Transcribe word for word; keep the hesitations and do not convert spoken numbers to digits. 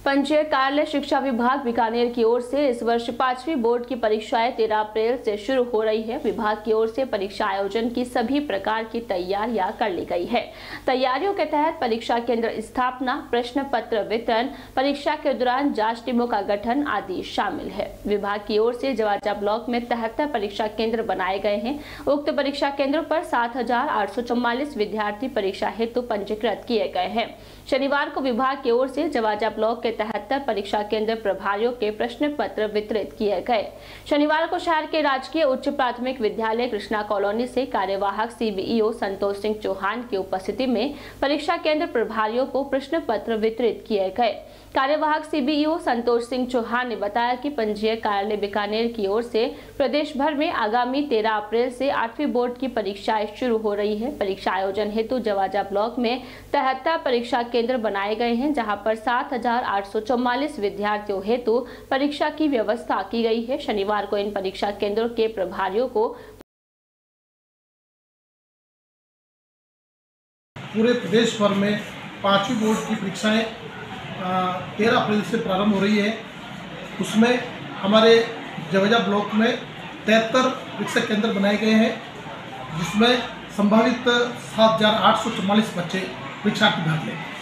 पंजीयक कार्यालय शिक्षा विभाग बीकानेर की ओर से इस वर्ष पांचवी बोर्ड की परीक्षाएं तेरह अप्रैल से शुरू हो रही है। विभाग की ओर से परीक्षा आयोजन की सभी प्रकार की तैयारियां कर ली गई है। तैयारियों के तहत परीक्षा केंद्र स्थापना, प्रश्न पत्र वितरण, परीक्षा के दौरान जांच टीमों का गठन आदि शामिल है। विभाग की ओर से जवाजा ब्लॉक में तिहत्तर परीक्षा केंद्र बनाए गए हैं। उक्त परीक्षा केंद्रों पर सात हजार आठ सौ चौवालीस विद्यार्थी परीक्षा हेतु पंजीकृत किए गए हैं। शनिवार को विभाग की ओर से जवाजा ब्लॉक के तिहत्तर परीक्षा केंद्र प्रभारियों के प्रश्न पत्र वितरित किए गए। शनिवार को शहर के राजकीय उच्च प्राथमिक विद्यालय कृष्णा कॉलोनी से कार्यवाहक सीबीईओ संतोष सिंह चौहान की उपस्थिति में परीक्षा केंद्र प्रभारियों को प्रश्न पत्र वितरित किए गए। कार्यवाहक सीबीईओ संतोष सिंह चौहान ने बताया कि पंजीयक कार्यालय बीकानेर की ओर से प्रदेश भर में आगामी तेरह अप्रैल से आठवीं बोर्ड की परीक्षाएं शुरू हो रही है। परीक्षा आयोजन हेतु जवाजा ब्लॉक में तिहत्तर परीक्षा केंद्र बनाए गए हैं, जहां पर सात हजार आठ सौ चौवालीस विद्यार्थियों हेतु परीक्षा की व्यवस्था की गई है। शनिवार को इन परीक्षा केंद्रों के प्रभारियों को पूरे प्रदेश भर में पांचवी बोर्ड की परीक्षाएं तेरह अप्रैल से प्रारंभ हो रही है। उसमें हमारे जवाजा ब्लॉक में तिहत्तर परीक्षा केंद्र बनाए गए हैं, जिसमें संभावित सात हजार आठ सौ चौवालीस बच्चे परीक्षा की भाग लेंगे।